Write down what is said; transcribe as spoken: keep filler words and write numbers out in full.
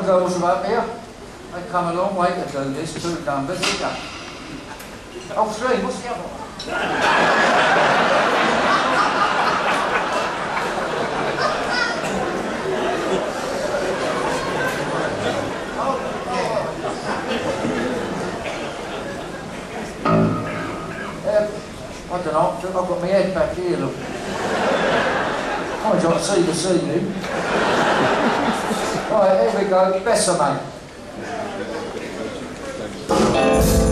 other girls are up here. They come a long way to do this, two numbers, here you go. Oh, three, what's the other one? I don't know, I've got my head back here, look. I'd like to see the ceiling. Right, here we go, Besser, mate.